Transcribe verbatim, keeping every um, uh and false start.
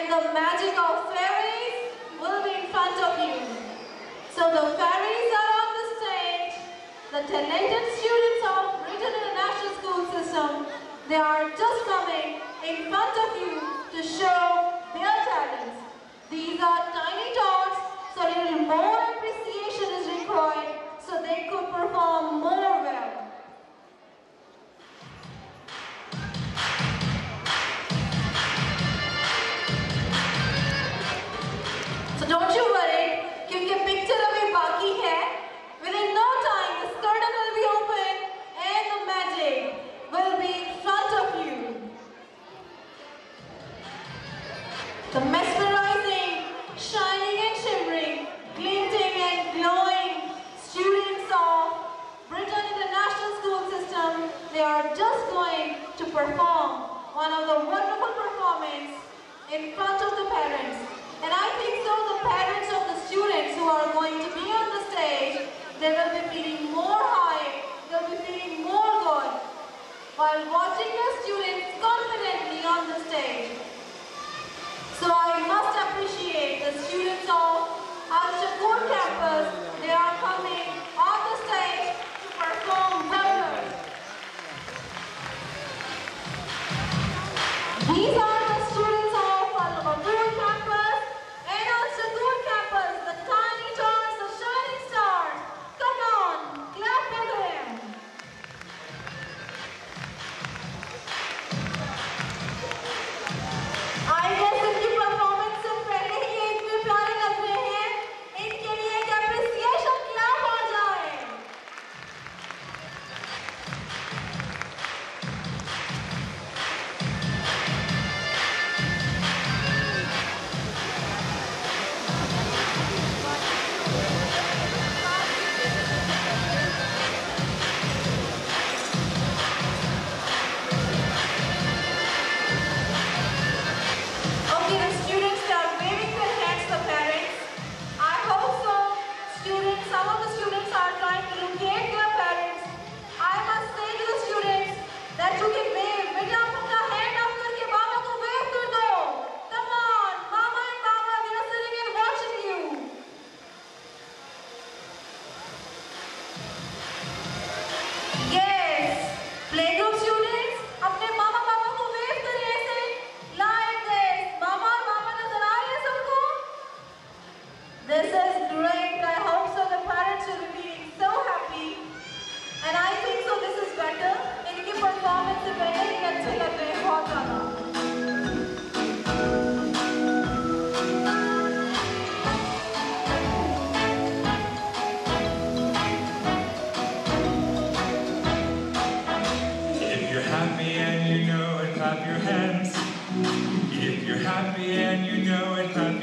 and the magic of fairies will be in front of you. So the fairies are on the stage. The talented students of Britain International School System, they are just coming in front of you to show their talents. These are tiny tots, so a little more appreciation is required so they could perform more well. So don't you worry, क्योंकि picture अभी बाकी है. Within no time, the curtain will be open and the magic will be in front of you. The mesmerizing, shining and shimmering, glinting and glowing students of Britain International School System, they are just going to perform one of the wonderful performances in front of the parents. And I think so the parents of the students who are going to be on the stage, they will be feeling more high, they will be feeling more good while watching their students confidently on the stage. So I must appreciate the students of Al-Shakoor campus. They are coming on the stage to perform well. These are the students of Al-Ghafoor campus and Al-Shakoor campus, the tiny tots, the shining stars. Come on, clap for them. I guess इनकी performance से पहले ही इतने प्यारे लग रहे हैं, इनके लिए एक appreciation clap आ जाए. Okay, the students are waving their hands to the parents. I hope so. Students, some of the students are trying to locate their parents. I must say to the students that you can wave. बेटा अपना hand up करके मामा को wave कर दो. Come on, mama and baba, they are sitting and watching you. Yes, playgroup students, अपने मामा पापा को wave करिए ऐसे like this. मामा और पापा नजर आ रहे हैं सबको? This is great. I hope so. The parents will be feeling so happy. And I think so this is better. इनकी performance से पहले ही अच्छे लग रहे हैं बहुत ज़्यादा. If you're happy and you know it, clap your hands. If you're happy and you know it, clap